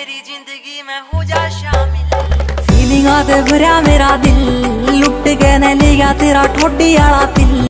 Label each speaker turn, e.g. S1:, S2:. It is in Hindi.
S1: मेरी जिंदगी में हो जा शामिल।
S2: फीलिंग आते भरा मेरा दिल, लुट के न लिया तेरा ठोडी आला दिल।